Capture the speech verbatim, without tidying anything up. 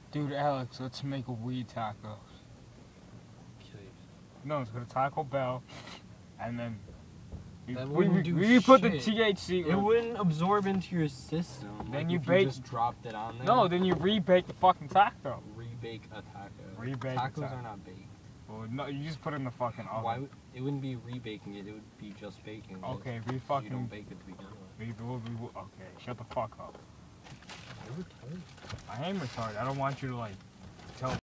Dude, Alex, let's make a weed taco. Okay. No, it's gonna Taco Bell, and then we, That we, wouldn't we, do we put the shit. T H C. It wouldn't absorb into your system. Then like you if bake- You just dropped it on there. No, then you rebake the fucking taco. Rebake a taco. Rebake a Tacos taco. are not baked. Well, no, you just put it in the fucking oven. Why? Would, it wouldn't be rebaking it. It would be just baking it. Okay, we You fucking. don't bake it to begin with. We, we, we, okay, shut the fuck up. You're retarded. I am retarded. I don't want you to like tell